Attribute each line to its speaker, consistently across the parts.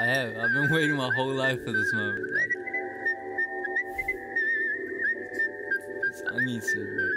Speaker 1: I have. I've been waiting my whole life for this moment. Like, it's Angitsu, bro.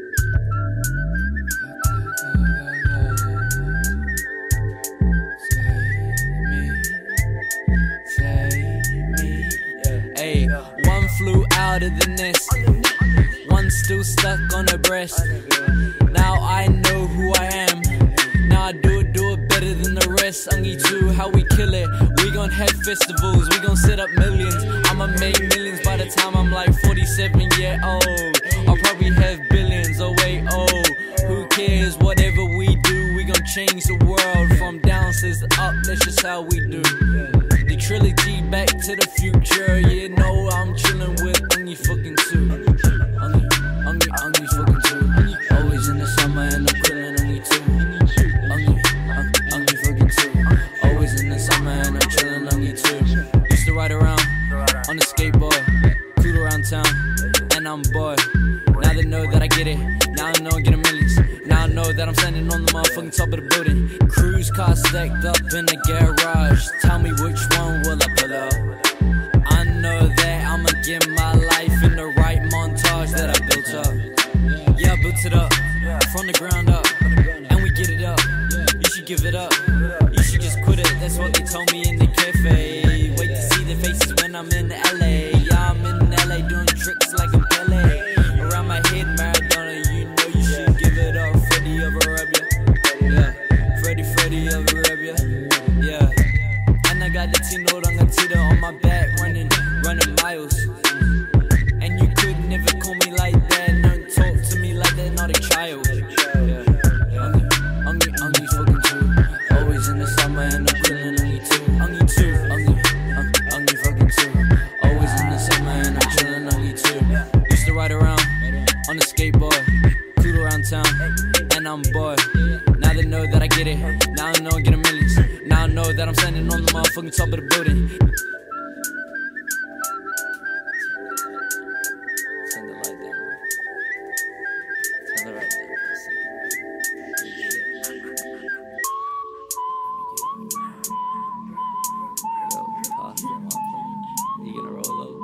Speaker 1: Hey, one flew out of the nest, one still stuck on her breast. Now I know who I am. Now I do it better than the rest. Angitsu, how we kill it. We gon' have festivals, we gon' set up millions. I'ma make millions by the time I'm like 47 years old. I'll probably have billions. Oh wait, oh, who cares? Whatever we do, we gon' change the world from downstairs to up. That's just how we do. The trilogy, Back to the Future. You know I'm chillin' with Angie fucking too. Angie fucking too. Always in the summer and I'm chillin' Angie too. Angie fucking too. Always in the summer and I'm chillin' Angie too. Used to ride around on a skateboard, cruise around town, and I'm bored. Now they know that I get it. Now I know I'm getting millions. Now I know that I'm standing on the motherfucking top of the building. Cruise car stacked up in the garage. Tell me which one will I pull out. I know that I'ma get my life in the right montage that I built up. Yeah, I built it up from the ground up, and we get it up. You should give it up. You should just quit it. That's what they told me in the cafe. Wait to see their faces when I'm in LA. Yeah, I'm in LA doing tricks like I'm Pele. Around my head, Maradona. You know you should give it up. Freddie of Arabia. Yeah, Freddie of Arabia. Yeah, and I got the Tino Rangatita on my back, running miles. And you could never call me like that. Don't talk to me like that, not a child. Angie fucking too. Always in the summer and I'm chillin' Angie too. Angie too. Angie fucking too. Always in the summer and I'm chillin' Angie too. Used to ride around on a skateboard, cruise around town, and I'm bored. Now they know that I get it. Now I know I'm getting millions. Now I know that I'm standing on the motherfucking top of the building. Turn the light down, bro. Turn the light down for a second. Yo, pass the motherfucker. You gonna roll up?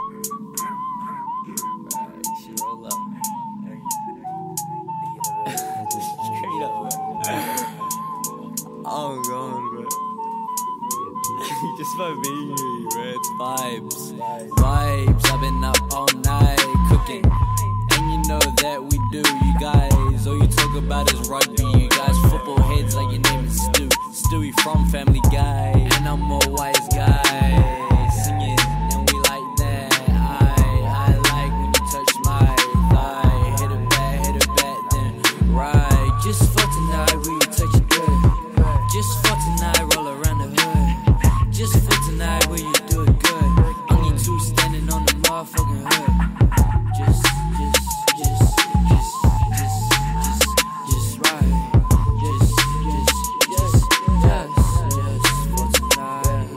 Speaker 1: Alright, you should roll up. Straight up, bro. Oh god, bro. Just by being here, bro. It's vibes. I've been up all night cooking, and you know that we do. You guys, all you talk about is rugby. You guys football heads like your name is Stu. Stewie from Family Guy, and I'm a wise guy. Singing, and we like that. I like when you touch my thigh. Hit it back, then right. Just for tonight, will you touch it good? Just for tonight, roll around the hood. Just for tonight, will you do it good? Only two standing on the motherfucking hood. Just right. Just for tonight.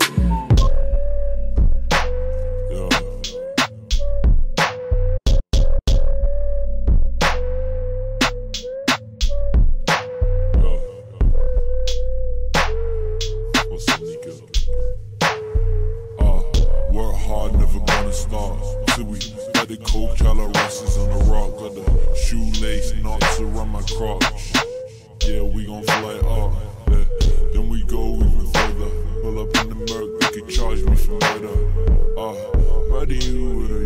Speaker 2: Work hard, never gonna start. Till we got the coke, Chala Rosses on the rock. Got the shoelace knots around my crotch. Yeah, we gon' fly up. Yeah. Then we go even further. Pull up in the Merc, they could charge me for murder. Riding you with a